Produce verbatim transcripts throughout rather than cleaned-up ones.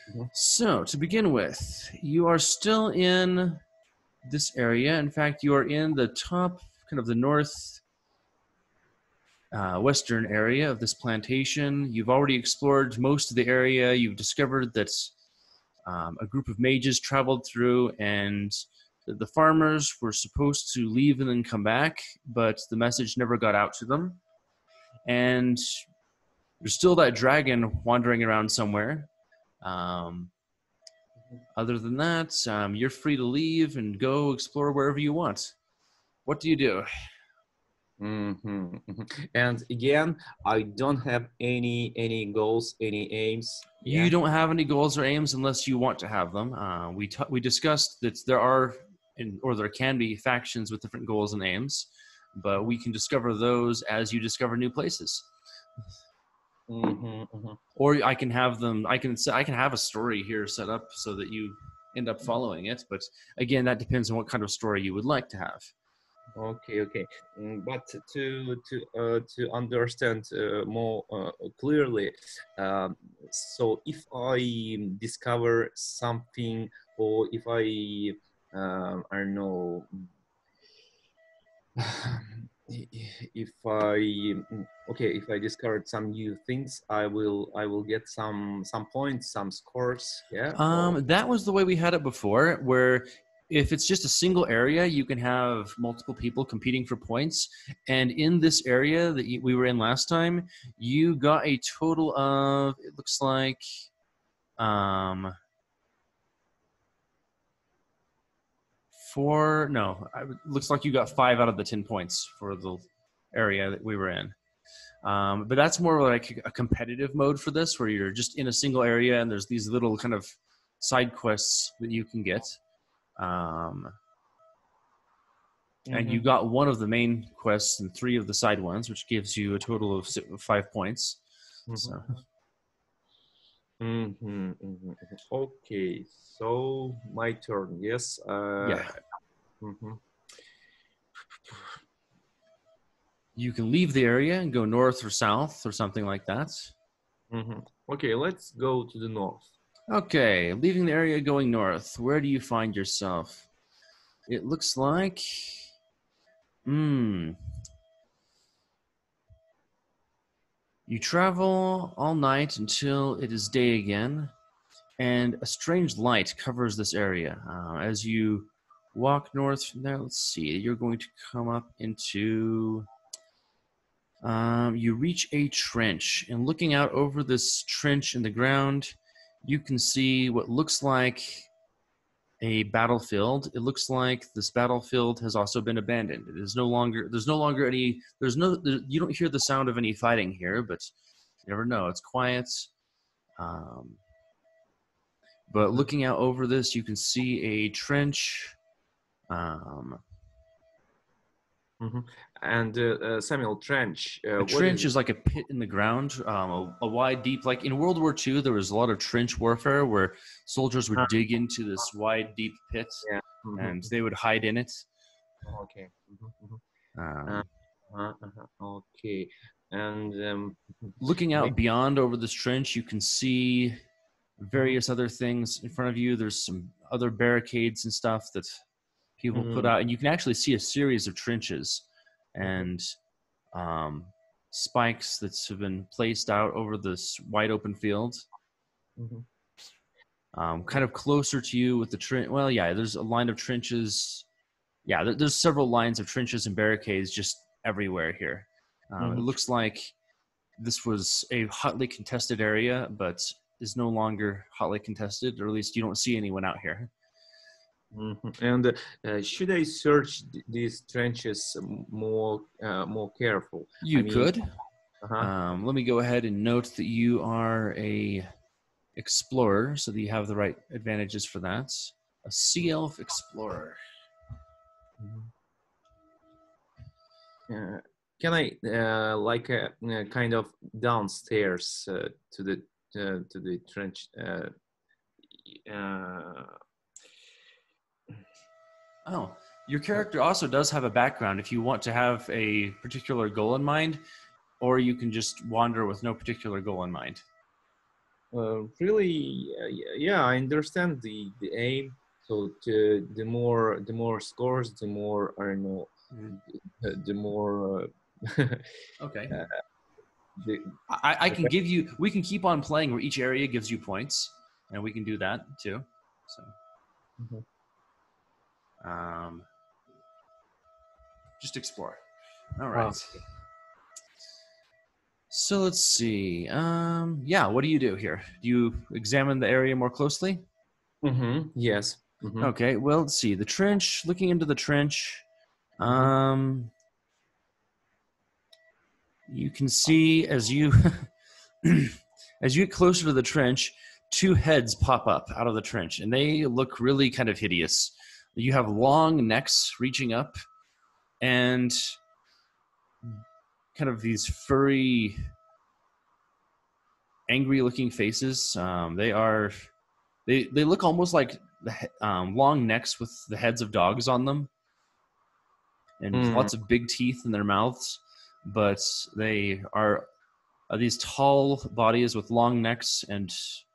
Mhm. So, to begin with, you are still in this area. In fact, you are in the top, kind of the north uh, western area of this plantation. You've already explored most of the area. You've discovered that um, a group of mages traveled through, and the, the farmers were supposed to leave and then come back, but the message never got out to them. And there's still that dragon wandering around somewhere. Um, other than that, um, you're free to leave and go explore wherever you want. What do you do? Mhm, mhm. And again, I don't have any any goals, any aims. You Yeah. don't have any goals or aims unless you want to have them. Uh, we t- we discussed that there are, in, or there can be factions with different goals and aims, but we can discover those as you discover new places. Mhm, mhm. Or I can have them. I can I can have a story here set up so that you end up following it. But again, that depends on what kind of story you would like to have. Okay, okay. Mm, But to to uh, to understand uh, more uh, clearly, um, so if I discover something, or if I um, I don't know, if I mm, okay, if I discovered some new things, I will I will get some some points, some scores. Yeah. Or Um, that was the way we had it before, where if it's just a single area, you can have multiple people competing for points. And in this area that you, we were in last time, you got a total of, it looks like, um, four, no, it looks like you got five out of the ten points for the area that we were in. Um, but that's more like a competitive mode for this, where you're just in a single area and there's these little kind of side quests that you can get. Um, and you Mhm, got one of the main quests and three of the side ones, which gives you a total of five points. mhm, So mhm, mhm, mhm. Okay, so my turn. Yes. Uh, yeah, mhm, you can leave the area and go north or south or something like that. mhm. Okay, let's go to the north. Okay, leaving the area, going north. Where do you find yourself? It looks like, hmm, you travel all night until it is day again, and a strange light covers this area. Uh, as you walk north from there, let's see, you're going to come up into. Um, you reach a trench, and looking out over this trench in the ground, you can see what looks like a battlefield. It looks like this battlefield has also been abandoned. It is no longer. There's no longer any. There's no. There, you don't hear the sound of any fighting here, but you never know. It's quiet. Um, but Mhm, looking out over this, you can see a trench. Um, mhm. And uh, uh, Samuel Trench, uh, A what is trench it? is like a pit in the ground, um, a, a wide, deep. Like in World War Two, there was a lot of trench warfare where soldiers would Ah, dig into this wide, deep pit, yeah. Mhm, and mhm. they would hide in it. Okay. Mhm, mhm. Uh, Um, uh, uh, okay. And um, Looking may- out beyond over this trench, you can see mhm, various other things in front of you. There's some other barricades and stuff that people put mhm, out, and you can actually see a series of trenches mhm, and um, spikes that have been placed out over this wide open field. mhm. Um, kind of closer to you with the trench. Well, yeah, there's a line of trenches. Yeah, there, there's several lines of trenches and barricades just everywhere here. Um, it Mhm, looks like this was a hotly contested area, but is no longer hotly contested, or at least you don't see anyone out here. mhm. And uh, should I search th- these trenches m- more uh, more careful? I You mean, could. uh-huh. Um, let me go ahead and note that you are a explorer, so that you have the right advantages for that. A sea elf explorer. Mhm. Uh, can I uh, like a, a kind of downstairs uh, to the uh, to the trench? Uh, uh, Oh, your character also does have a background if you want to have a particular goal in mind, or you can just wander with no particular goal in mind. uh, really, uh, y- yeah, I understand the the aim. So to, the more the more scores, the more I don't know, Mhm. the, the more uh, Okay. uh, the, I, I the can give you. We can keep on playing where each area gives you points, and we can do that too. So, Mhm. um, just explore. All Ah, right. So let's see. Um, yeah, what do you do here? Do you examine the area more closely? mm-hmm. Yes. Mm-hmm. Okay. Well, let's see. The trench. Looking into the trench. Mm-hmm. Um, you can see as you as you get closer to the trench, two heads pop up out of the trench, and they look really kind of hideous. You have long necks reaching up, and kind of these furry, angry-looking faces. Um, they are they they look almost like the um, long necks with the heads of dogs on them, and Mm, lots of big teeth in their mouths. But they are, are these tall bodies with long necks and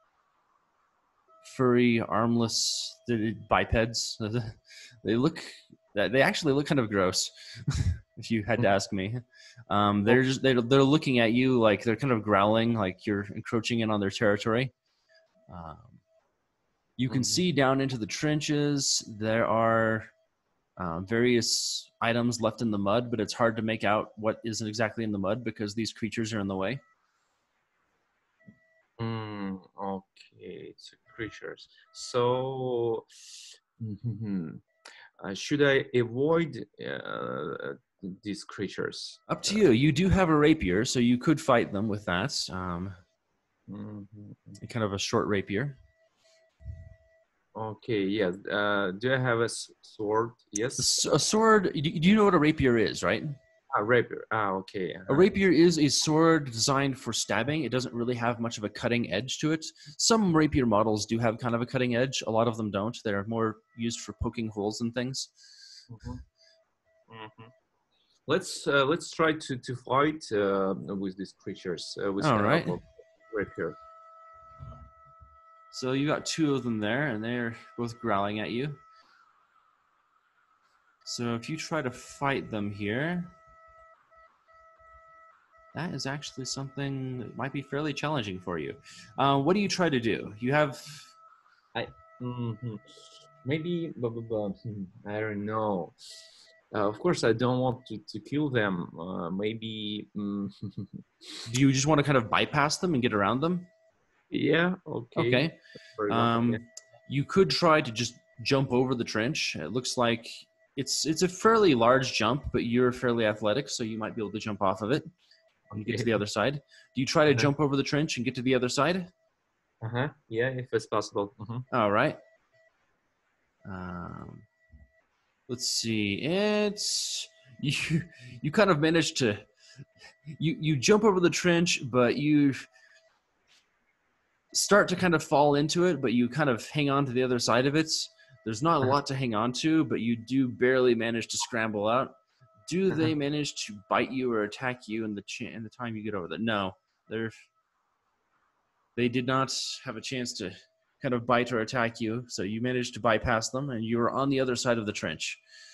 furry, armless bipeds. They look, they actually look kind of gross, if you had to mhm. ask me. Um, Oh, they're just they're, they're looking at you like they're kind of growling, like you're encroaching in on their territory. Um, you can mhm. see down into the trenches. There are um, various items left in the mud, but it's hard to make out what isn't exactly in the mud because these creatures are in the way. Mm, okay, it's creatures. So, mhm. Uh, should I avoid uh, these creatures? Up to Uh, you. You do have a rapier, so you could fight them with that. Um, mhm. kind of a short rapier. Okay, yes. Uh, do I have a s- sword? Yes. A sword. Do you know what a rapier is, right? Ah, rapier. Ah, okay. A Uh-huh. rapier is a sword designed for stabbing. It doesn't really have much of a cutting edge to it. Some rapier models do have kind of a cutting edge. A lot of them don't. They're more used for poking holes in things. Mhm, mhm. Let's uh, let's try to to fight uh, with these creatures uh, with All right. help of rapier. So you got two of them there, and they're both growling at you. So if you try to fight them here, that is actually something that might be fairly challenging for you. Uh, what do you try to do? You have. I mhm. Maybe blah, blah, blah. Hmm, I don't know. Uh, of course, I don't want to, to kill them. Uh, maybe mm, Do you just want to kind of bypass them and get around them? yeah. Okay. Okay. For example, yeah. Um, you could try to just jump over the trench. It looks like it's it's a fairly large jump, but you're fairly athletic, so you might be able to jump off of it and get to Okay. the other side. Do you try to Uh-huh. jump over the trench and get to the other side? Uh-huh. Yeah, if it's possible. Mhm. All right. Um, let's see. It's you. You kind of managed to you you jump over the trench, but you start to kind of fall into it, but you kind of hang on to the other side of it. There's not a Uh-huh. lot to hang on to, but you do barely manage to scramble out. Do Uh-huh. they manage to bite you or attack you in the ch- in the time you get over there? No, they're they did not have a chance to kind of bite or attack you, so you managed to bypass them, and you were on the other side of the trench.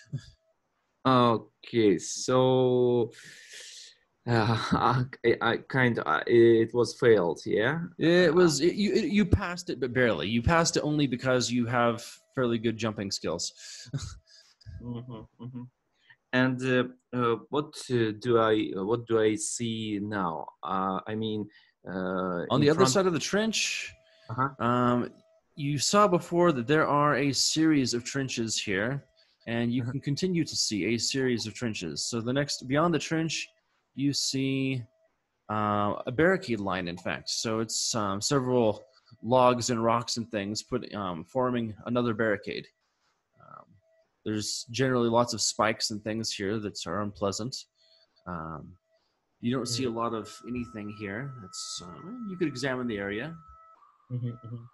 Okay, so uh, I, I kind of it was failed. Yeah. It Uh, was it, you it, you passed it, but barely. You passed it only because you have fairly good jumping skills. mhm, mhm. And uh, uh, what uh, do I uh, what do I see now? Uh, I mean, uh, On in the other front. side of the trench, Uh-huh. Um, you saw before that there are a series of trenches here, and you Uh-huh. can continue to see a series of trenches. So the next, beyond the trench, you see uh, a barricade line, in fact. So it's um, several logs and rocks and things put um, forming another barricade. Um, there's generally lots of spikes and things here that are unpleasant. Um, you don't see a Mhm, lot of anything here. It's uh, you could examine the area. mhm, mhm,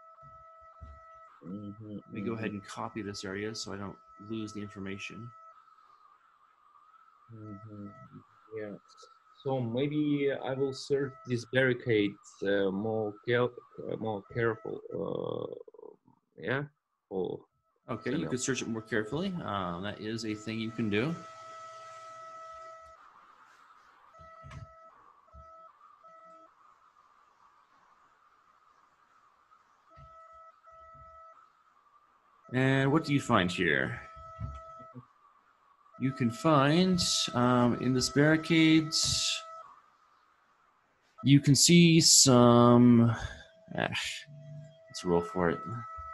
mhm, Let me go ahead mhm, and copy this area so I don't lose the information. mhm. Yeah. So maybe I will search these barricades uh, more care uh, more careful. Uh, yeah. Or Okay, you Samuel. could search it more carefully. Um, that is a thing you can do. And what do you find here? You can find um, in this barricades, you can see some. Ah, let's roll for it.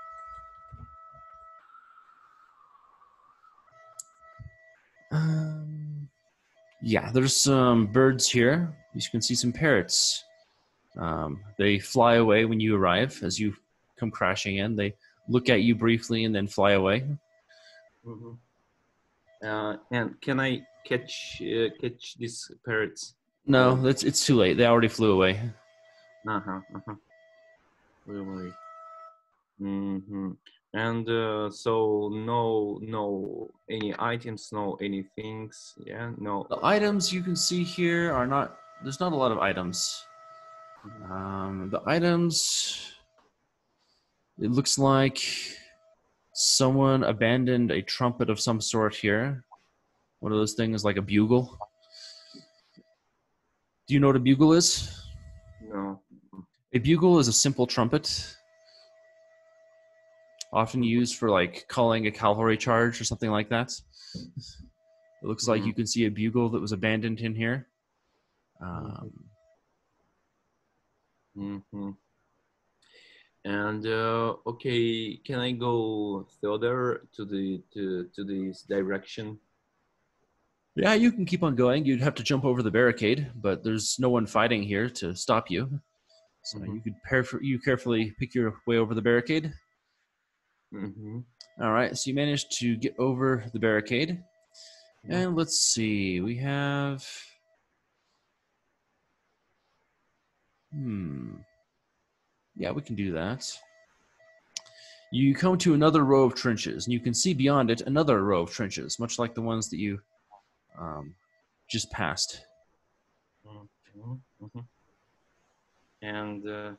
Um, yeah, there's some birds here. You can see some parrots. Um, they fly away when you arrive. As you come crashing in, they look at you briefly and then fly away. Mhm. Uh, and can I catch uh, catch these parrots? No, Or that's it's too late. They already flew away. uh huh, uh huh. Really. Mm-hmm. And uh, so no no any items, no any things. Yeah, no. The items you can see here are not. There's not a lot of items. Mhm. Um, the items. It looks like someone abandoned a trumpet of some sort here. One of those things like a bugle. Do you know what a bugle is? No. A bugle is a simple trumpet, often Mhm. used for like calling a cavalry charge or something like that. It looks like you can see a bugle that was abandoned in here. Mhm. Um, Mhm. And uh, okay, can I go further to the to to this direction? yeah, you can keep on going. You'd have to jump over the barricade, but there's no one fighting here to stop you. So Mm-hmm. you could perf- you carefully pick your way over the barricade. Mm-hmm. All right, so you managed to get over the barricade. Mm-hmm. And let's see, we have. Hmm. Yeah, we can do that. You come to another row of trenches, and you can see beyond it another row of trenches, much like the ones that you um, just passed. Mm-hmm. Mm-hmm. And uh,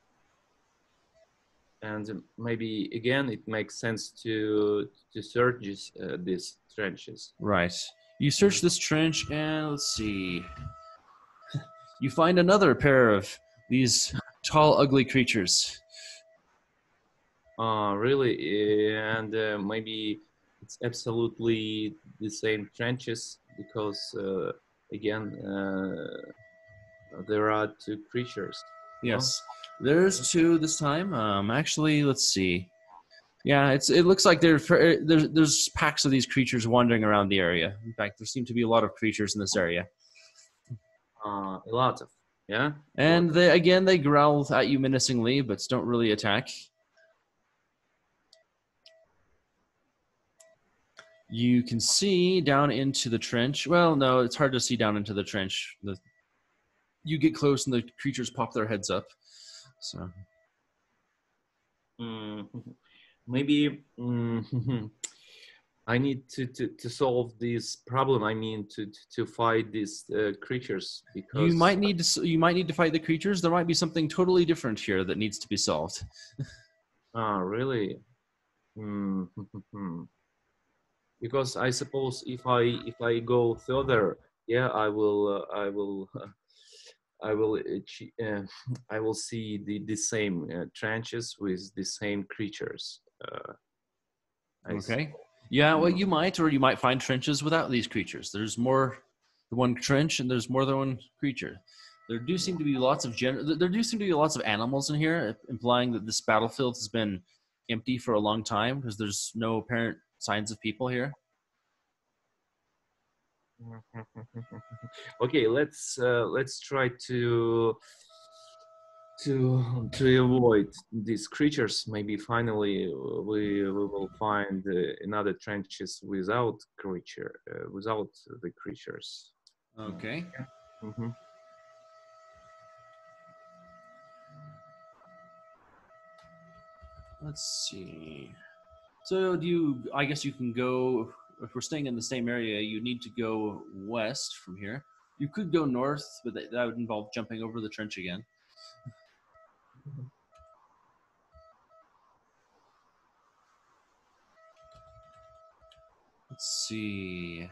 and maybe again it makes sense to to search this, uh, these trenches. Right. You Mhm. search this trench, and let's see. You find another pair of these tall, ugly creatures. Uh, really, and uh, maybe it's absolutely the same trenches because uh, again uh, there are two creatures. No. Yes, there's two this time. Um, actually, let's see. Yeah, it's it looks like there there's there's packs of these creatures wandering around the area. In fact, there seem to be a lot of creatures in this area. Uh, a lot of, yeah, a lot And of. they again they growl at you menacingly, but don't really attack. You can see down into the trench. Well, no, it's hard to see down into the trench. The, you get close, and the creatures pop their heads up. So Mm, maybe mm, I need to, to, to solve this problem. I mean, to to, to fight these uh, creatures you because might need to you might need to fight the creatures. There might be something totally different here that needs to be solved. ah, really. Mm, because I suppose if I if I go further, yeah, I will uh, I will I will achie- uh, I will see the the same uh, trenches with the same creatures. Uh, I Okay. suppose. Yeah, well, Mm. you might, or you might find trenches without these creatures. There's more than one trench, and there's more than one creature. There do seem to be lots of gen- There do seem to be lots of animals in here, implying that this battlefield has been empty for a long time because there's no apparent signs of people here. Okay, let's uh, let's try to to to avoid these creatures. Maybe finally uh, we, we will find uh, another trenches without creature uh, without the creatures. Okay. Mm-hmm. Let's see. So do you? I guess you can go. If we're staying in the same area, you need to go west from here. You could go north, but that, that would involve jumping over the trench again. Let's see.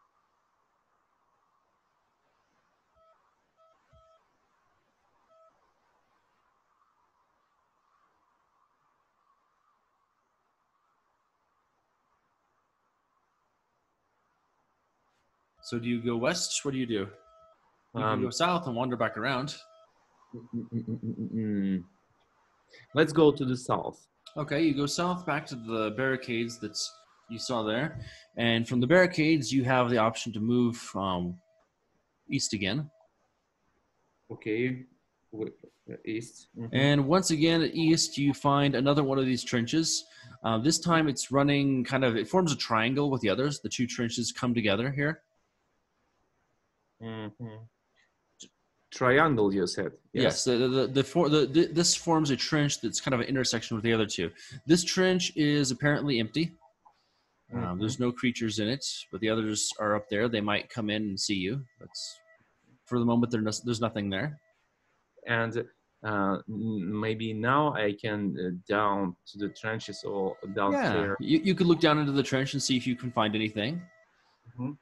So do you go west? What do you do? You can go Um, south and wander back around. mm, mm, mm, mm, mm. Let's go to the south. Okay, you go south back to the barricades that you saw there. And from the barricades, you have the option to move um, east again. Okay, w- east. Mhm. And once again, east, you find another one of these trenches. Uh, this time it's running kind of, it forms a triangle with the others. The two trenches come together here. Mhm. Triangle, you said. Yes, Yes. the, the, the, for, the, the, this forms a trench that's kind of an intersection with the other two. This trench is apparently empty. Um, Mhm. there's no creatures in it, but the others are up there. They might come in and see you. That's, for the moment, no, there's nothing there. And uh, maybe now I can uh, down to the trenches or downstairs. Yeah, you, you could look down into the trench and see if you can find anything. Mhm.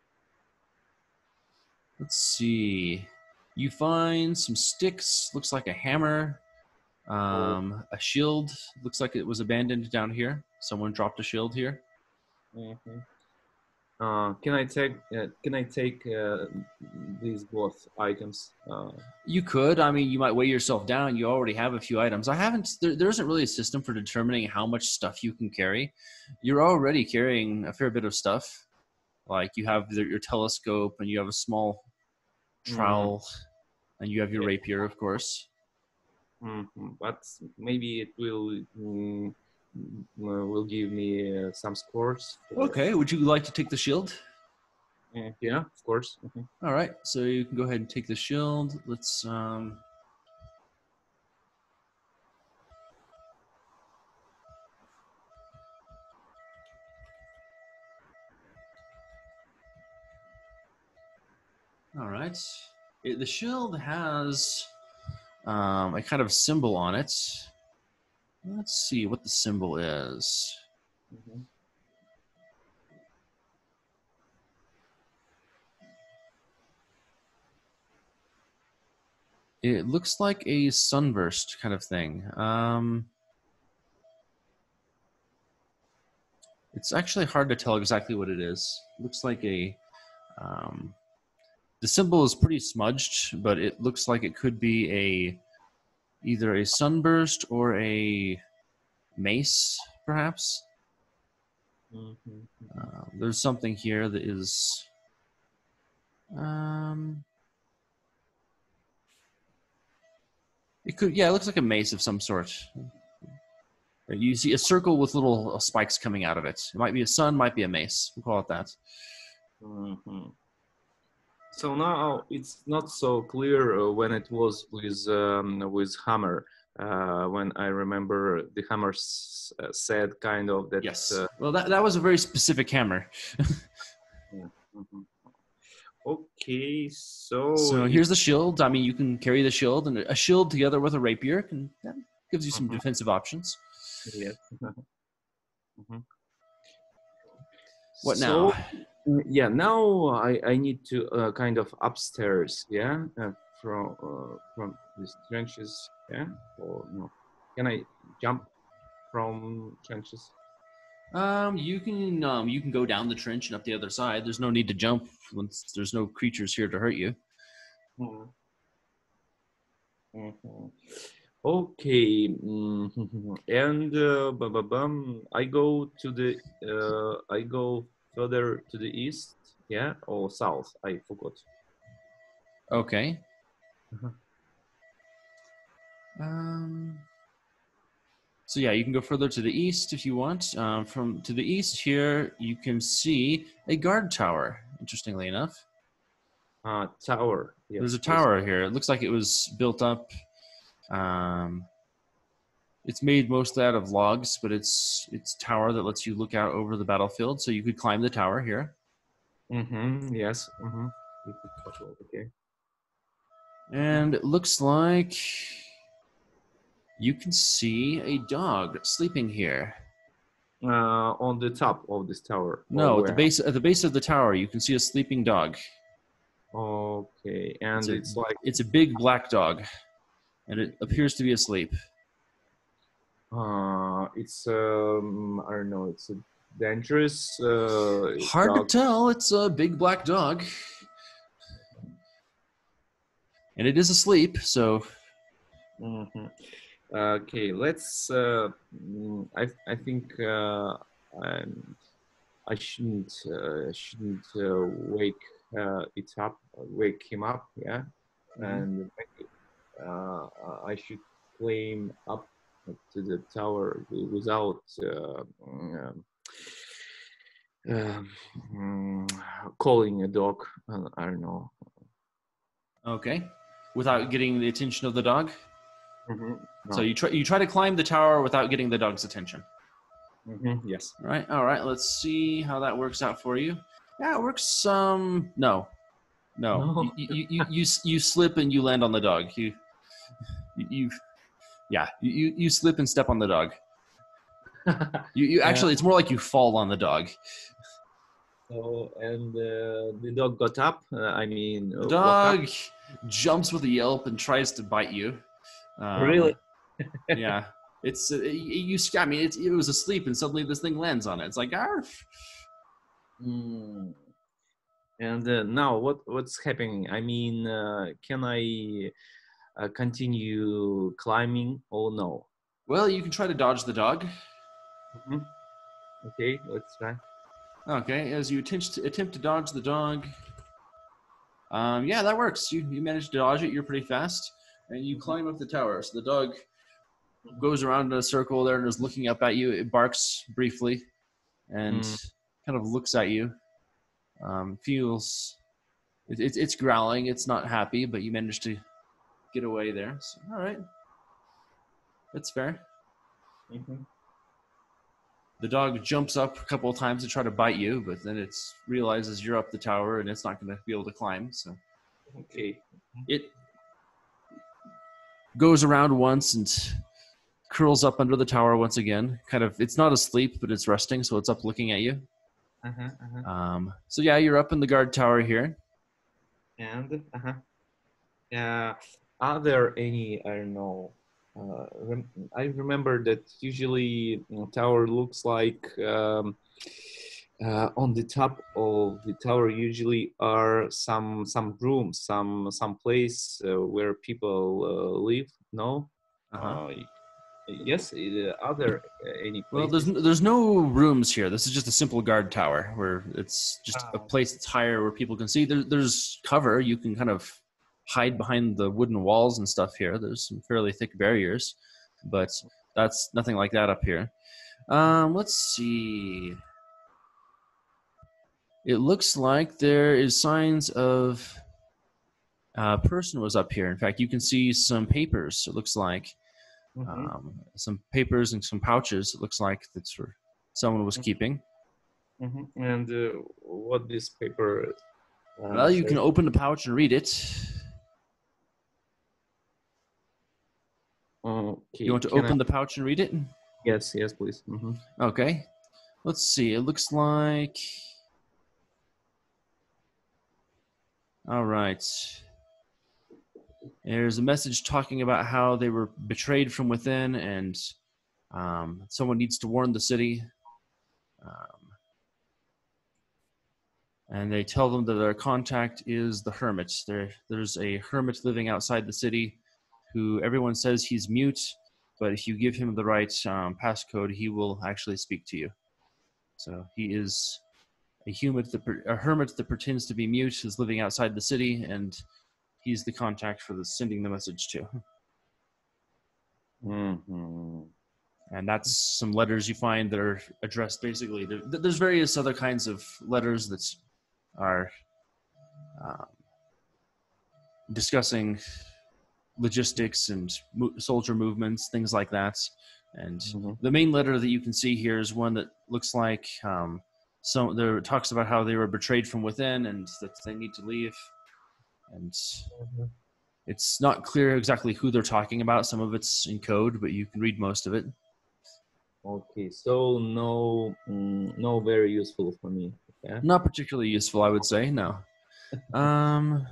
Let's see. You find some sticks. Looks like a hammer. Um, a shield. Looks like it was abandoned down here. Someone dropped a shield here. Mhm. Uh, can I take uh, can I take uh, these both items? Uh, You could. I mean, you might weigh yourself down. You already have a few items. I haven't. There, there isn't really a system for determining how much stuff you can carry. You're already carrying a fair bit of stuff. Like you have your telescope, and you have a small trowel, mm. and you have your yeah. rapier, of course. Mm-hmm. But maybe it will mm, will give me uh, some scores. Okay. Would you like to take the shield? Uh, yeah, of course. Mm-hmm. All right. So you can go ahead and take the shield. Let's. Um, All right. It, the shield has um, a kind of symbol on it. Let's see what the symbol is. Mm-hmm. It looks like a sunburst kind of thing. Um, it's actually hard to tell exactly what it is. It looks like a... Um, the symbol is pretty smudged, but it looks like it could be a either a sunburst or a mace, perhaps. Mm-hmm. Uh, there's something here that is... Um, it could, yeah, it looks like a mace of some sort. You see a circle with little spikes coming out of it. It might be a sun, might be a mace. We'll call it that. Mm-hmm. So now it's not so clear uh, when it was with um, with hammer. Uh, when I remember the hammer s- uh, said kind of that. Yes. Uh, Well, that that was a very specific hammer. yeah. Mm-hmm. Okay, so So it, here's the shield. I mean, you can carry the shield, and a shield together with a rapier can that gives you some mm-hmm. defensive options. Yes. Mm-hmm. What so, now? Yeah, now I, I need to uh, kind of upstairs, yeah, uh, from uh, from these trenches, yeah, or no? Can I jump from trenches? Um, you can um you can go down the trench and up the other side. There's no need to jump once there's no creatures here to hurt you. Mm-hmm. Mm-hmm. Okay, mm-hmm. and uh, bum, bum, bum, I go to the uh, I go further to the east, yeah, or south. I forgot. Okay. Uh-huh. Um. So yeah, you can go further to the east if you want. Um, from to the east here, you can see a guard tower. Interestingly enough, Uh, tower. Yes, there's a yes. tower here. It looks like it was built up. Um, it's made mostly out of logs, but it's it's a tower that lets you look out over the battlefield. So you could climb the tower here. Mm-hmm. Yes. Mm-hmm. If it's possible, okay. And it looks like you can see a dog sleeping here. Uh, on the top of this tower, or No, at the where? base at the base of the tower, you can see a sleeping dog. Okay, It's and a it's like it's a big black dog, and it appears to be asleep. uh, it's um, I don't know, it's a dangerous uh, Hard to dog. tell. It's a big black dog, and it is asleep. So Mhm. Okay, let's. Uh, mm, I I think uh, I'm, I shouldn't uh, shouldn't uh, wake uh, it up, wake him up, yeah, mhm. and uh, I should climb up to the tower without uh, um, um, mm, calling a dog. Uh, I don't know. Okay, without getting the attention of the dog. Mm-hmm. So No. you try you try to climb the tower without getting the dog's attention. Mm-hmm. Yes. All right, all right. Let's see how that works out for you. Yeah, it works. Um, no, no. You No. you you you, you slip and you land on the dog. You you, you yeah. You you slip and step on the dog. You you uh, actually, it's more like you fall on the dog. so and uh, the dog got up. Uh, I mean, The uh, woke up. dog jumps with a yelp and tries to bite you. Um, Really? yeah, it's uh, you. I mean, it's, it was asleep and suddenly this thing lands on it. It's like, arf. Mm. And uh, now, what what's happening? I mean, uh, can I uh, continue climbing? Oh no. Well, you can try to dodge the dog. Mhm. Okay, let's try. Okay, as you attempt to, attempt to dodge the dog, um, yeah, that works. You you manage to dodge it. You're pretty fast, and you Mhm. climb up the tower. So the dog goes around in a circle there and is looking up at you. It barks briefly and Mm. kind of looks at you. Um, feels it, it, it's growling. It's not happy, but you manage to get away there. So, all right, that's fair. Mhm. The dog jumps up a couple of times to try to bite you, but then it realizes you're up the tower and it's not going to be able to climb. So Okay. it goes around once and curls up under the tower once again. Kind of, it's not asleep, but it's resting, so it's up looking at you. Uh-huh, uh-huh. Um, so yeah, you're up in the guard tower here. And uh-huh. Uh, are there any, I don't know, uh, rem I remember that usually you know, tower looks like um, uh, on the top of the tower usually are some some rooms, some some place uh, where people uh, live. No, Uh huh. uh, yes. Uh, are there uh, any Well, there's places? there's no rooms here. This is just a simple guard tower where it's just a Uh, place that's higher where people can see. There, there's cover. You can kind of hide behind the wooden walls and stuff here. There's some fairly thick barriers, but that's nothing like that up here. Um, let's see. It looks like there is signs of a person was up here. In fact, you can see some papers. It looks like mhm, um, some papers and some pouches. It looks like that's where someone was keeping. mhm. And uh, what this paper uh, Well, you can says? open the pouch and read it. You Okay, want to can I? open the pouch and read it? Yes, yes, please. Mhm. Okay. Let's see. It looks like. All right. There's a message talking about how they were betrayed from within and um, someone needs to warn the city. Um, and they tell them that their contact is the hermit. There, there's a hermit living outside the city who everyone says he's mute, but if you give him the right um, passcode, he will actually speak to you. So he is a hermit, that, a hermit that pretends to be mute, is living outside the city, and he's the contact for the sending the message to. Mhm. And that's some letters you find that are addressed basically. There, there's various other kinds of letters that are um, discussing logistics and mo- soldier movements, things like that. And Mhm. the main letter that you can see here is one that looks like um, So there it talks about how they were betrayed from within and that they need to leave. And Mhm. it's not clear exactly who they're talking about. Some of it's in code, but you can read most of it. Okay, so no, mm, no, very useful for me. Yeah. Not particularly useful, I would say. No. Um.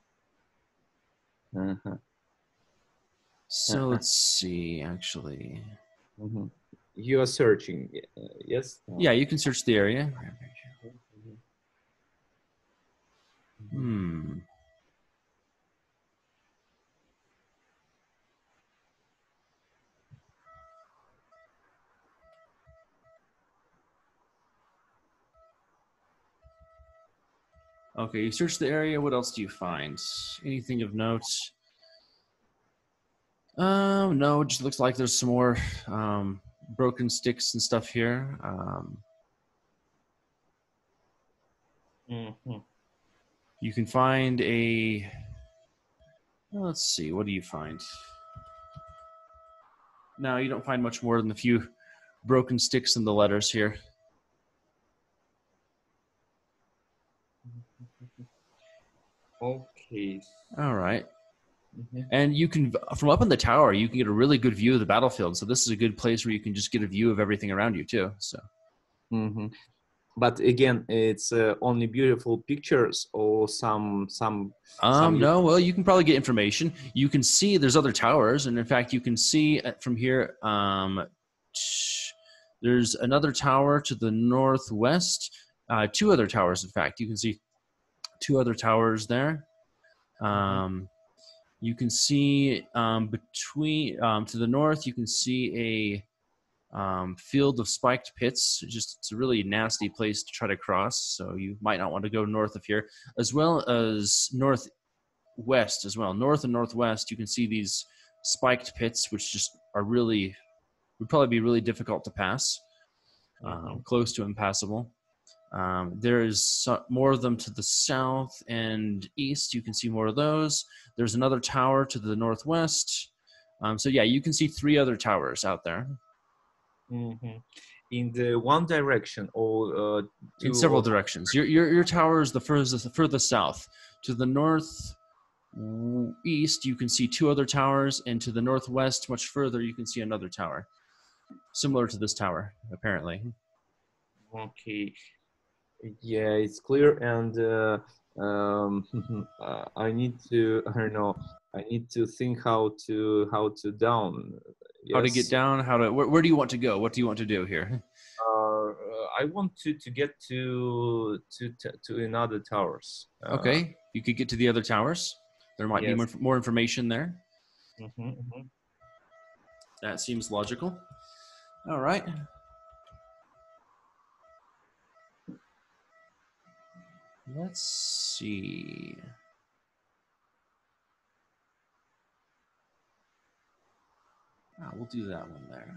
Uh-huh. So Uh-huh. let's see. Actually, Mhm. You are searching, uh, yes? yeah, No. you can search the area. Mhm. Mhm. Hmm. Okay, you search the area. What else do you find? Anything of note? Um, no, it just looks like there's some more um, broken sticks and stuff here. Um, Mhm. you can find a. Well, let's see. What do you find? No, you don't find much more than a few broken sticks in the letters here. Okay. All right. Mhm. And you can, from up in the tower, you can get a really good view of the battlefield. So this is a good place where you can just get a view of everything around you too. So, Mhm. But again, it's uh, only beautiful pictures or some some some. um, no, well, you can probably get information. You can see there's other towers, and in fact, you can see uh, from here. Um, there's another tower to the northwest. Uh, two other towers, in fact, you can see two other towers there. Mhm. Um, you can see um, between um, to the north, you can see a um, field of spiked pits. It's just it's a really nasty place to try to cross, so you might not want to go north of here, as well as northwest as well. North and northwest, you can see these spiked pits, which just are really would probably be really difficult to pass, um, Mhm. close to impassable. Um, there is so- more of them to the south and east. You can see more of those. There's another tower to the northwest. Um, so yeah, you can see three other towers out there Mhm. In the one direction or uh, in two several or. directions. Your your, your tower is the furthest furthest south. To the north east, you can see two other towers, and to the northwest, much further, you can see another tower, similar to this tower, apparently. Okay. Yeah, it's clear, and uh, um, uh, I need to. I don't know. I need to think how to how to down. How to get Yes. down? How to? Where, where do you want to go? What do you want to do here? Uh, I want to to get to to to another towers. Uh, Okay, you could get to the other towers. There might be yes. more, more information there. Hmm. Hmm. That seems logical. All right. Let's see. Ah, we'll do that one there.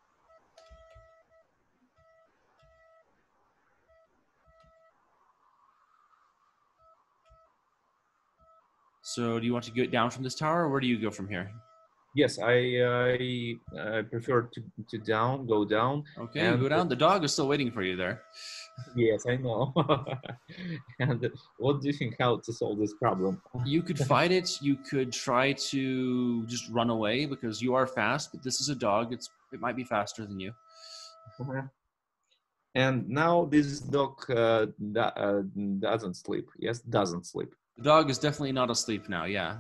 So, do you want to get down from this tower, or where do you go from here? Yes, I I, I prefer to to down go down, Okay, you and go down. The dog is still waiting for you there. yes, I know. And what do you think how to solve this problem? You could fight it. You could try to just run away because you are fast, but this is a dog. It's it might be faster than you. And now this dog uh, do, uh, doesn't sleep. Yes, doesn't sleep. The dog is definitely not asleep now. Yeah.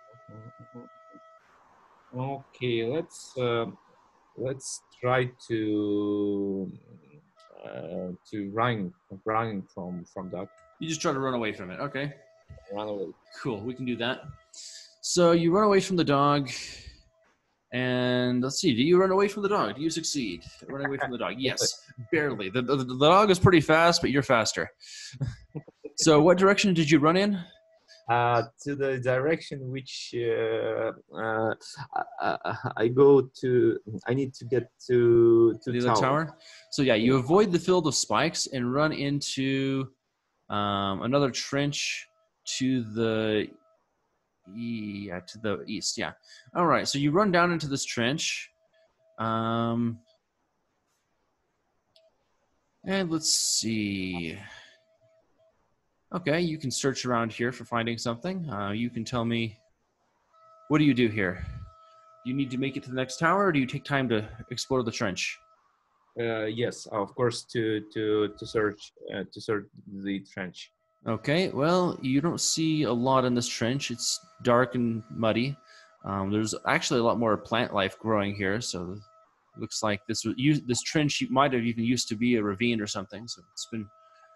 Okay, let's uh, let's try to uh, to run running from from dog. You just try to run away from it. Okay. Run away. Cool. We can do that. So you run away from the dog. And let's see, do you run away from the dog? Do you succeed? Running away from the dog? Yes, barely. The, the, the dog is pretty fast, but you're faster. So what direction did you run in? Uh, to the direction which uh, uh, I, I go to. I need to get to to The other tower. tower? So yeah, you avoid the field of spikes and run into um, another trench to the yeah, to the east. Yeah. All right. So you run down into this trench. Um, And let's see. Okay, you can search around here for finding something. Uh, you can tell me, what do you do here? Do you need to make it to the next tower, or do you take time to explore the trench? Uh, yes, of course, to to to search uh, to search the trench. Okay, well, you don't see a lot in this trench. It's dark and muddy. Um, there's actually a lot more plant life growing here, so it looks like this was used, this trench might have even used to be a ravine or something. So it's been.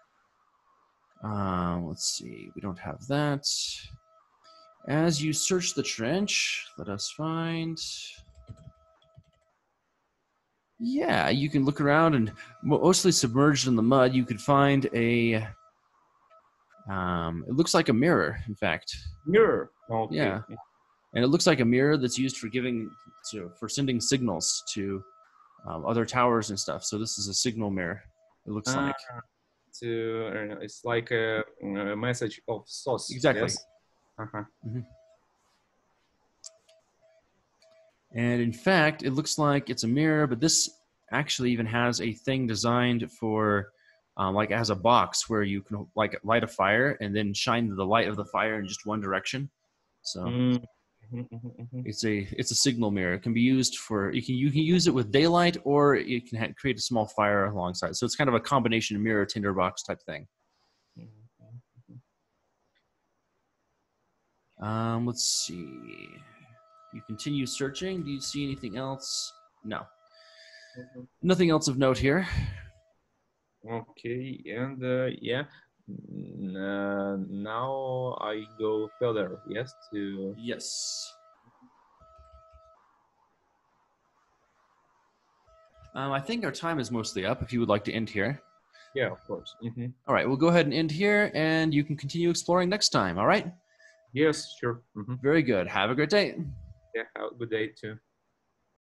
Um, let's see. We don't have that. As you search the trench, let us find. Yeah, you can look around, and mostly submerged in the mud, you could find a. Um, it looks like a mirror, in fact. Mirror. Okay. Yeah, and it looks like a mirror that's used for giving, so for sending signals to um, other towers and stuff. So this is a signal mirror. It looks Uh, like to uh, it's like a, a message of source. exactly. Yes. Uh-huh. Mm-hmm. And in fact, it looks like it's a mirror, but this actually even has a thing designed for, um, like, as a box where you can like light a fire and then shine the light of the fire in just one direction. So Mm. Mhm, mhm, mhm. it's a it's a signal mirror. It can be used for you can you can use it with daylight, or it can ha- create a small fire alongside. So it's kind of a combination mirror tinderbox type thing. Um, let's see. You continue searching. Do you see anything else? No. Mhm. Nothing else of note here. Okay, and uh, yeah, N- uh, now I go further. Yes, to Yes. Um, I think our time is mostly up if you would like to end here. yeah, of course. Hmm. All right, we'll go ahead and end here, and you can continue exploring next time. All right? Yes, sure. Hmm. Very good. Have a great day. Yeah, have a good day too.